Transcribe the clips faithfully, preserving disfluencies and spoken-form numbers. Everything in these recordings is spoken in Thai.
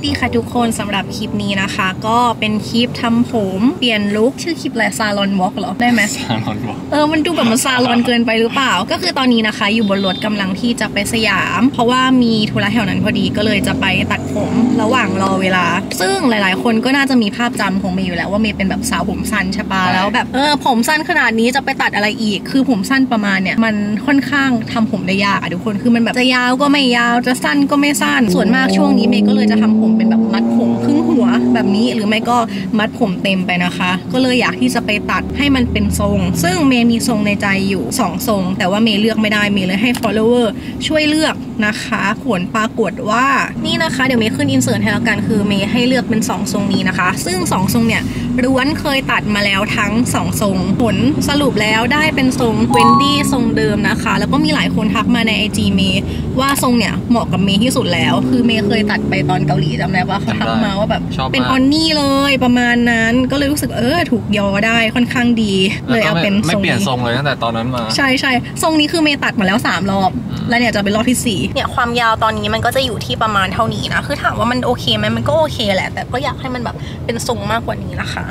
ดีค่ะทุกคนสำหรับคลิปนี้นะคะก็เป็นคลิปทำผมเปลี่ยนลุคชื่อคลิปอะไรซาลอนวอล์กเหรอได้ไหมซาลอนวอล์กเออมันดูแบบมันซาลอนเกินไปหรือเปล่าก็คือตอนนี้นะคะอยู่บนรถกำลังที่จะไปสยามเพราะว่ามีธุระแถวนั้นพอดีก็เลยจะไปตัดผมระหว่างรอเวลาซึ่งหลายๆคนก็น่าจะมีภาพจำของเมย์อยู่แล้วว่าเมย์เป็นแบบสาวผมสั้นใช่ปะแล้วแบบเออผมสั้นขนาดนี้จะไปตัดอะไรอีกคือผมสั้นประมาณเนี่ยมันค่อนข้างทำผมได้ยากอะทุกคนคือมันแบบจะยาวก็ไม่ยาวจะสั้นก็ไม่สั้นส่วนมากช่วงนี้เมย์ก็เลยจะทำผมเป็นแบบมัดผมครึ่งหัวแบบนี้หรือไม่ก็มัดผมเต็มไปนะคะก็เลยอยากที่จะไปตัดให้มันเป็นทรงซึ่งเมย์มีทรงในใจอยู่สองทรงแต่ว่าเมย์เลือกไม่ได้เมย์เลยให้ follower ช่วยเลือกนะคะผลปรากฏว่านี่นะคะเดี๋ยวเมย์ขึ้นอินเสิร์ตให้แล้วกันคือเมย์ให้เลือกเป็นสองทรงนี้นะคะซึ่งสองทรงเนี่ยล้วนเคยตัดมาแล้วทั้งสองทรงผลสรุปแล้วได้เป็นทรงเวนดี้ทรงเดิมนะคะแล้วก็มีหลายคนทักมาใน ไอ จี เมย์ว่าทรงเนี่ยเหมาะกับเมย์ที่สุดแล้วคือเมย์เคยตัดไปตอนเกาหลีจำได้ว่าเขาทักมาว่าแบบเป็นออนนี่เลยประมาณนั้นก็เลยรู้สึกเออถูกยอได้ค่อนข้างดีเลยเอาเป็นไม่เปลี่ยนทรงเลยตั้งแต่ตอนนั้นมาใช่ใช่ทรงนี้คือเมย์ตัดมาแล้วสามรอบแล้วเนี่ยจะเป็นรอบที่สี่เนี่ยความยาวตอนนี้มันก็จะอยู่ที่ประมาณเท่านี้นะคือถามว่ามันโอเคไหมมันก็โอเคแหละแต่ก็อยากให้มันแบบเป็นทรงมากกว่านี้นะคะ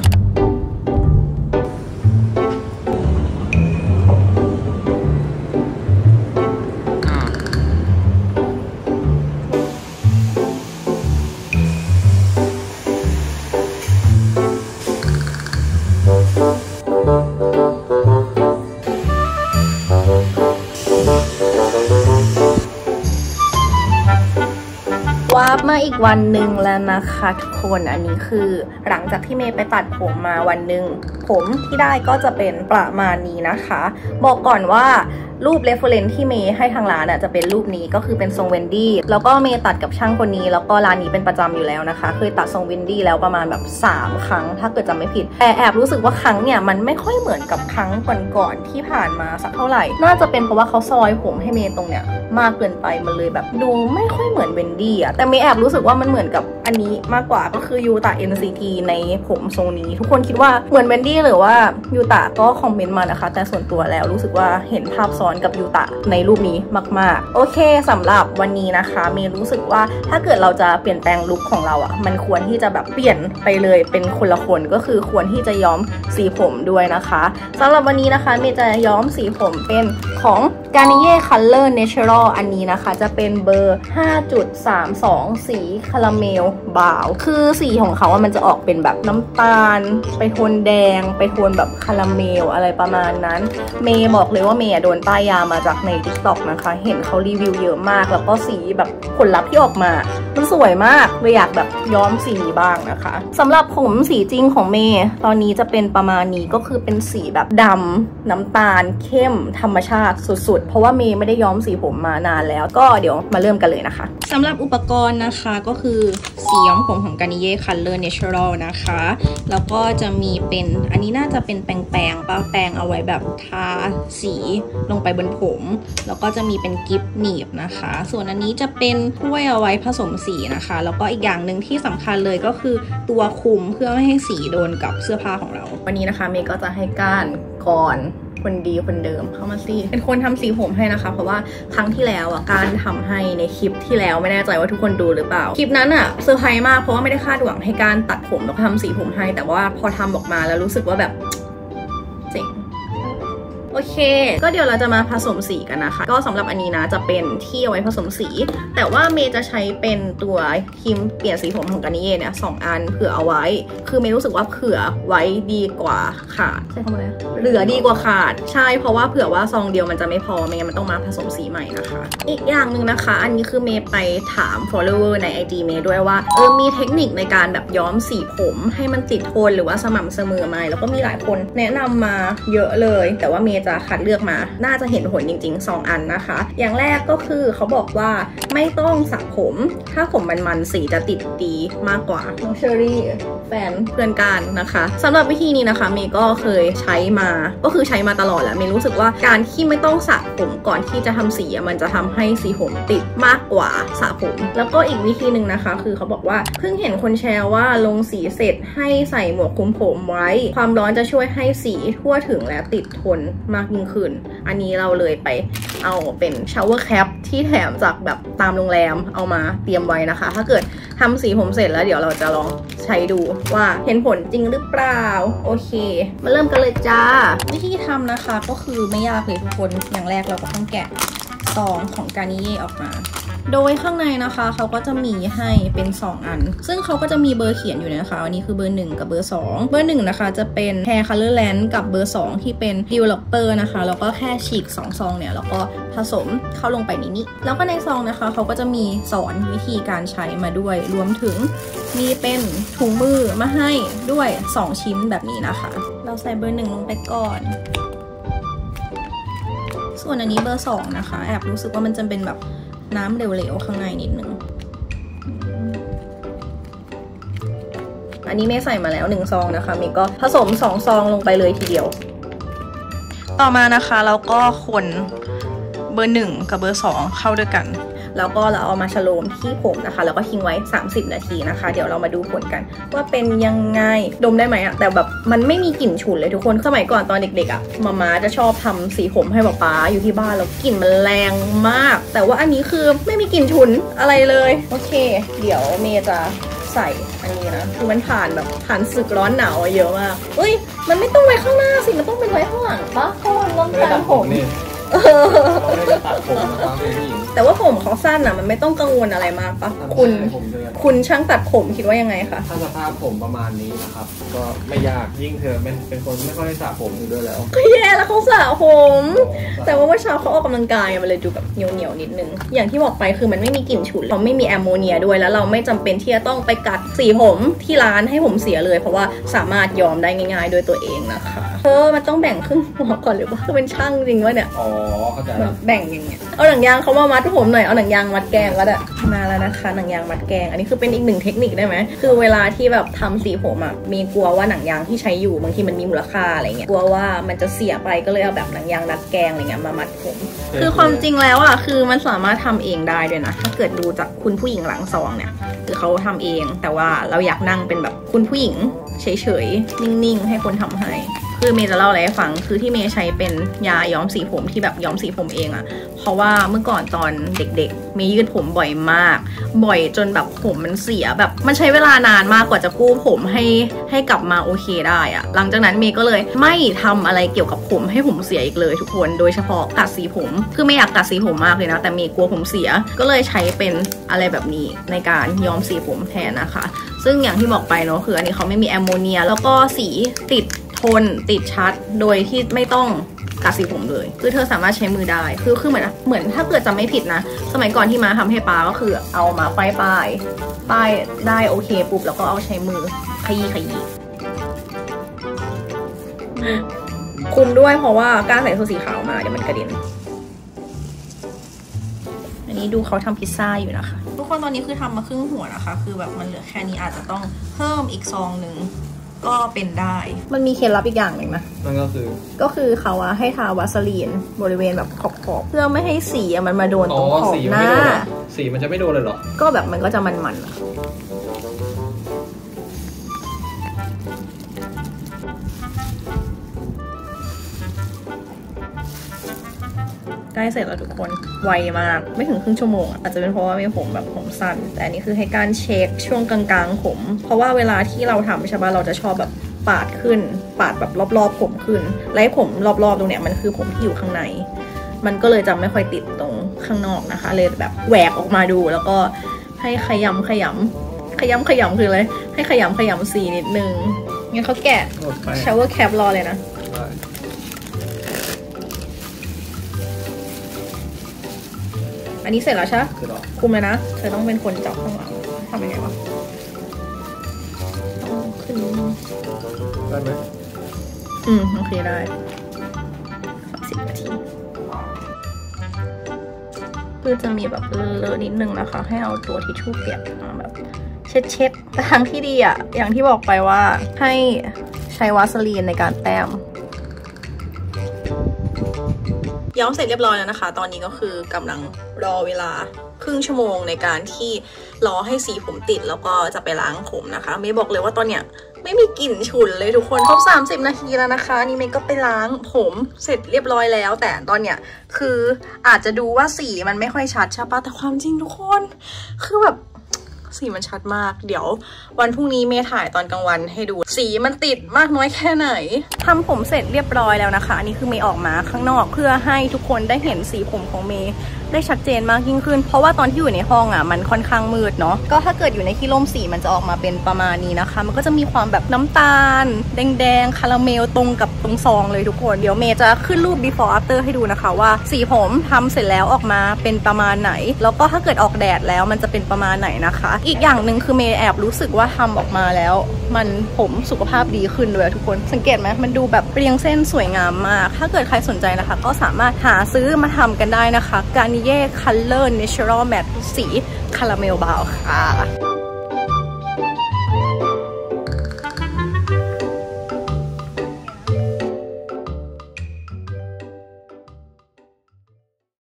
วาร์ปมาอีกวันหนึ่งแล้วนะคะทุกคนอันนี้คือหลังจากที่เมย์ไปตัดผมมาวันหนึ่งผมที่ได้ก็จะเป็นประมาณนี้นะคะบอกก่อนว่ารูปเรฟเฟอเรนซ์ที่เมย์ให้ทางร้านอ่ะจะเป็นรูปนี้ก็คือเป็นทรงเวนดี้แล้วก็เมย์ตัดกับช่างคนนี้แล้วก็ร้านนี้เป็นประจำอยู่แล้วนะคะเคยตัดทรงเวนดี้แล้วประมาณแบบสามครั้งถ้าเกิดจำไม่ผิดแต่แอบรู้สึกว่าครั้งเนี่ยมันไม่ค่อยเหมือนกับครั้งก่อนๆที่ผ่านมาสักเท่าไหร่น่าจะเป็นเพราะว่าเขาซอยผมให้เมย์ตรงเนี้ยมากเกินไปมันเลยแบบดูไม่ค่อยเหมือนเวนดี้อ่ะแต่เมย์แอบรู้สึกว่ามันเหมือนกับอันนี้มากกว่าก็คือยูตะ เอ็น ซี ที ในผมทรงนี้ทุกคนคิดว่าเหมือนเวนดี้หรือว่ายูตะก็คอมเมนต์มานะคะแต่ส่วนตัวแล้วรู้สึกว่าเห็นภาพซ้อนกับยูตะในรูปนี้มากๆโอเคสำหรับวันนี้นะคะเมย์รู้สึกว่าถ้าเกิดเราจะเปลี่ยนแปลงลุคของเราอ่ะมันควรที่จะแบบเปลี่ยนไปเลยเป็นคนละคนก็คือควรที่จะย้อมสีผมด้วยนะคะสำหรับวันนี้นะคะเมย์จะย้อมสีผมเป็นของ Garnier Color Natural อันนี้นะคะจะเป็นเบอร์ ห้าจุดสามสอง สีคาราเมลบราวน์คือสีของเขาอะมันจะออกเป็นแบบน้ำตาลไปโทนแดงไปโทนแบบคาราเมลอะไรประมาณนั้นเมย์บอกเลยว่าเมย์โดนป้ายยามาจากใน ติ๊กต็อก นะคะเห็นเขารีวิวเยอะมากแล้วก็สีแบบผลลัพธ์ที่ออกมามันสวยมากเลยอยากแบบย้อมสีนี้บ้างนะคะสำหรับผมสีจริงของเมย์ตอนนี้จะเป็นประมาณนี้ก็คือเป็นสีแบบดำน้ำตาลเข้มธรรมชาติสุดๆเพราะว่าเมย์ไม่ได้ย้อมสีผมมานานแล้วก็เดี๋ยวมาเริ่มกันเลยนะคะสำหรับอุปกรณ์นะคะก็คือสีย้อมผมของ Garnier Color Natural นะคะแล้วก็จะมีเป็นอันนี้น่าจะเป็นแปรงๆป้าแปรงเอาไว้แบบทาสีลงไปบนผมแล้วก็จะมีเป็นกิฟต์หนีบนะคะส่วนอันนี้จะเป็นถ้วยเอาไว้ผสมสีนะคะแล้วก็อีกอย่างหนึ่งที่สำคัญเลยก็คือตัวคุมเพื่อไม่ให้สีโดนกับเสื้อผ้าของเราวันนี้นะคะเมย์ก็จะให้ก้านก่อนคนดีคนเดิมเข้ามาสิเป็นคนทำสีผมให้นะคะเพราะว่าครั้งที่แล้วอ่ะการทำให้ในคลิปที่แล้วไม่แน่ใจว่าทุกคนดูหรือเปล่าคลิปนั้นอ่ะเซอร์ไพรส์มากเพราะว่าไม่ได้คาดหวังให้การตัดผมแล้วก็ทำสีผมให้แต่ว่าพอทำออกมาแล้วรู้สึกว่าแบบเจ๋งโอเคก็เดี๋ยวเราจะมาผสมสีกันนะคะก็สำหรับอันนี้นะจะเป็นที่เอาไว้ผสมสีแต่ว่าเมย์จะใช้เป็นตัวครีมเปลี่ยนสีผมของGarnierเนี่ยสองอันเผื่อเอาไว้คือเมย์รู้สึกว่าเผื่อไว้ดีกว่าขาดใช่คำว่าอะไรเหลือดีกว่าขาดใช่เพราะว่าเผื่อว่าซองเดียวมันจะไม่พอไม่งั้นมันต้องมาผสมสีใหม่นะคะอีกอย่างหนึ่งนะคะอันนี้คือเมย์ไปถาม follower ใน ไอ จี เมย์ด้วยว่าเออมีเทคนิคในการแบบย้อมสีผมให้มันติดโทนหรือว่าสม่ำเสมอไหมแล้วก็มีหลายคนแนะนำมาเยอะเลยแต่ว่าเมย์จะคัดเลือกมาน่าจะเห็นผลจริงๆสองอันนะคะอย่างแรกก็คือเขาบอกว่าไม่ต้องสระผมถ้าผมมันๆสีจะติดดีมากกว่าน้องเชอรี่แฟนเพื่อนกันนะคะสำหรับวิธีนี้นะคะเมย์ก็เคยใช้มาก็คือใช้มาตลอดแหละเมย์รู้สึกว่าการที่ไม่ต้องสระผมก่อนที่จะทำสีมันจะทำให้สีผมติดมากกว่าสระผมแล้วก็อีกวิธีหนึ่งนะคะคือเขาบอกว่าเพิ่งเห็นคนแชร์ว่าลงสีเสร็จให้ใส่หมวกคลุมผมไว้ความร้อนจะช่วยให้สีทั่วถึงและติดทนมากยิ่งขึ้นอันนี้เราเลยไปเอาเป็นชาวเวอร์แคปที่แถมจากแบบตามโรงแรมเอามาเตรียมไว้นะคะถ้าเกิดทำสีผมเสร็จแล้วเดี๋ยวเราจะลองใช้ดูว่าเห็นผลจริงหรือเปล่าโอเคมาเริ่มกันเลยจ้าวิธีทำนะคะก็คือไม่ยากเลยทุกคนอย่างแรกเราก็ต้องแกะซองของการนิเย่ออกมาโดยข้างในนะคะเขาก็จะมีให้เป็นสองอันซึ่งเขาก็จะมีเบอร์เขียนอยู่นะคะอันนี้คือเบอร์หนึ่งกับเบอร์สองเบอร์หนึ่งนะคะจะเป็น Hair Color Land กับเบอร์สองที่เป็น Developer นะคะแล้วก็แค่ฉีกสองซองเนี่ยแล้วก็ผสมเข้าลงไปในนี้แล้วก็ในซองนะคะเขาก็จะมีสอนวิธีการใช้มาด้วยรวมถึงมีเป็นถุงมือมาให้ด้วยสองชิ้นแบบนี้นะคะเราใส่เบอร์หนึ่งลงไปก่อนส่วนอันนี้เบอร์สองนะคะแอบรู้สึกว่ามันจะเป็นแบบน้ำเหลวๆข้างในนิดนึงอันนี้เมย์ใส่มาแล้วหนึ่งซองนะคะเมย์ก็ผสมสองซองลงไปเลยทีเดียวต่อมานะคะเราก็คนเบอร์หนึ่งกับเบอร์สองเข้าด้วยกันแล้วก็เราเอามาชโลมที่ผมนะคะแล้วก็ทิ้งไว้สามสิบนาทีนะคะเดี๋ยวเรามาดูผลกันว่าเป็นยังไงดมได้ไหมอะแต่แบบมันไม่มีกลิ่นฉุนเลยทุกคนสมัยก่อนตอนเด็กๆอะมาม่าจะชอบทำสีผมให้ป๊าป๊าอยู่ที่บ้านแล้วกลิ่นมันแรงมากแต่ว่าอันนี้คือไม่มีกลิ่นฉุนอะไรเลยโอเคเดี๋ยวเมย์จะใส่อันนี้นะคือมันผ่านแบบผ่านศึกร้อนหนาวเยอะมากเฮ้ยมันไม่ต้องไว้ข้างหน้าสิมันต้องเป็นไว้ข้างหลังปะเพราะมันต้องการผมแต่ว่าผมเขาสั้นอ่ะมันไม่ต้องกังวลอะไรมากปะคุณคุณช่างตัดผมคิดว่ายังไงคะถ้าสภาพผมประมาณนี้นะครับก็ไม่ยากยิ่งเธอเป็นคนไม่ค่อยได้สระผมอยู่ด้วยแล้วก็แย่แล้วเขาสระผมแต่ว่าเมื่อเช้าเขาออกกำลังกายมันเลยดูแบบเหนียวเหนียวนิดนึงอย่างที่บอกไปคือมันไม่มีกลิ่นฉุนเราไม่มีแอมโมเนียด้วยแล้วเราไม่จำเป็นที่จะต้องไปกัดสีผมที่ร้านให้ผมเสียเลยเพราะว่าสามารถย้อมได้ง่ายๆด้วยตัวเองนะคะเออมันต้องแบ่งครึ่งหัวก่อนหรือว่าคือเป็นช่างจริงวะเนี่ยอ๋อเข้าใจแล้วแบ่งอย่างเงี้ยเอาหนังยางเขามามัดผมหน่อยเอาหนังยางมัดแกงก็ได้มาแล้วนะคะหนังยางมัดแกงอันนี้คือเป็นอีกหนึ่งเทคนิคได้ไหมคือเวลาที่แบบทำสีผมอ่ะมีกลัวว่าหนังยางที่ใช้อยู่บางทีมันมีมูลค่าอะไรเงี้ยกลัวว่ามันจะเสียไปก็เลยเอาแบบหนังยางมัดแกงอะไรเงี้ยมามัดผมคือความจริงแล้วอ่ะคือมันสามารถทำเองได้ด้วยนะถ้าเกิดดูจากคุณผู้หญิงหลังซองเนี่ยคือเขาทำเองแต่ว่าเราอยากนั่งเป็นแบบคุณผู้หญิงเฉยๆนิ่งๆให้คนทำให้คือเมย์จะเล่าอะไรให้ฟังคือที่เมย์ใช้เป็นยาย้อมสีผมที่แบบย้อมสีผมเองอะเพราะว่าเมื่อก่อนตอนเด็กๆเมย์ยืดผมบ่อยมากบ่อยจนแบบผมมันเสียแบบมันใช้เวลานานมากกว่าจะกู้ผมให้ให้กลับมาโอเคได้อะหลังจากนั้นเมย์ก็เลยไม่ทำอะไรเกี่ยวกับผมให้ผมเสียอีกเลยทุกคนโดยเฉพาะกัดสีผมคือไม่อยากกัดสีผมมากเลยนะแต่เมย์กลัวผมเสียก็เลยใช้เป็นอะไรแบบนี้ในการย้อมสีผมแทนนะคะซึ่งอย่างที่บอกไปเนาะคืออันนี้เขาไม่มีแอมโมเนียแล้วก็สีติดทนติดชัดโดยที่ไม่ต้องกัดสีผมเลยคือเธอสามารถใช้มือได้คือคือเหมือนเหมือนถ้าเกิดจำไม่ผิดนะสมัยก่อนที่มาทำให้ป้าก็คือเอามาป้ายป้ายป้ายได้โอเคปุ๊บแล้วก็เอาใช้มือขยี้ขยี้คุมด้วยเพราะว่าการใส่ชุดสีขาวมาเดี๋ยวมันกระเด็นอันนี้ดูเขาทำพิซซ่าอยู่นะคะทุกคนตอนนี้คือทำมาครึ่งหัวนะคะคือแบบมันเหลือแค่นี้อาจจะต้องเพิ่มอีกซองหนึ่งก็เป็นได้มันมีเคล็ดลับอีกอย่างหนึ่งนะนั่นก็คือก็คือเขาอะให้ทาวาสลีนบริเวณแบบขอบๆเพื่อไม่ให้สีมันมาโดนตรงขอบหน้าสีมันจะไม่โดนเลยเหรอก็แบบมันก็จะมันๆอะใกล้เสร็จแล้วทุกคนไวมากไม่ถึงครึ่งชั่วโมงอาจจะเป็นเพราะว่ามีผมแบบผมสั้นแต่อันนี้คือให้การเช็คช่วงกลางๆผมเพราะว่าเวลาที่เราทำใช่ป่ะเราจะชอบแบบปาดขึ้นปาดแบบรอบๆผมขึ้นไล่ผมรอบๆตรงเนี้ยมันคือผมที่อยู่ข้างในมันก็เลยจะไม่ค่อยติดตรงข้างนอกนะคะเลยแบบแหวกออกมาดูแล้วก็ให้ขยำขยำขยำขยำคืออะไรให้ขยำขยำสีนิดนึงงั้นเขาแกะชาวเวอร์แคปรอเลยนะอันนี้เสร็จแล้วใช่ไหมคุมเลยนะเธอต้องเป็นคนจับข้างหลังทำยังไงวะขึ้นได้ไหมอืมโอเคได้สิบนาทีคือจะมีแบบเลอะๆนิดนึงนะคะให้เอาตัวทิชชู่เปียกมาแบบเช็ดๆแต่ทางที่ดีอ่ะอย่างที่บอกไปว่าให้ใช้วาสลีนในการแต้มย้อมเสร็จเรียบร้อยแล้วนะคะตอนนี้ก็คือกำลังรอเวลาครึ่งชั่วโมงในการที่รอให้สีผมติดแล้วก็จะไปล้างผมนะคะเมย์บอกเลยว่าตอนเนี้ยไม่มีกลิ่นฉุนเลยทุกคนครบสามสิบนาทีแล้วนะคะนี่เมย์ก็ไปล้างผมเสร็จเรียบร้อยแล้วแต่ตอนเนี้ยคืออาจจะดูว่าสีมันไม่ค่อยชัดใช่ปะแต่ความจริงทุกคนคือแบบสีมันชัดมากเดี๋ยววันพรุ่งนี้เมย์ถ่ายตอนกลางวันให้ดูสีมันติดมากน้อยแค่ไหนทำผมเสร็จเรียบร้อยแล้วนะคะอันนี้คือเมย์ออกมาข้างนอกเพื่อให้ทุกคนได้เห็นสีผมของเมย์ได้ชัดเจนมากยิ่งขึ้นเพราะว่าตอนที่อยู่ในห้องอ่ะมันค่อนข้างมืดเนาะก็ถ้าเกิดอยู่ในที่ร่มสีมันจะออกมาเป็นประมาณนี้นะคะมันก็จะมีความแบบน้ำตาลแดงๆคาราเมลตรงกับตรงซองเลยทุกคนเดี๋ยวเมย์จะขึ้นรูป before after ให้ดูนะคะว่าสีผมทำเสร็จแล้วออกมาเป็นประมาณไหนแล้วก็ถ้าเกิดออกแดดแล้วมันจะเป็นประมาณไหนนะคะอีกอย่างหนึ่งคือเมย์แอบรู้สึกว่าทำออกมาแล้วมันผมสุขภาพดีขึ้นด้วยทุกคนสังเกตไหมมันดูแบบเรียงเส้นสวยงามมากถ้าเกิดใครสนใจนะคะก็สามารถหาซื้อมาทำกันได้นะคะGarnier Color Natural Matte สีคาราเมลบราวน์ค่ะ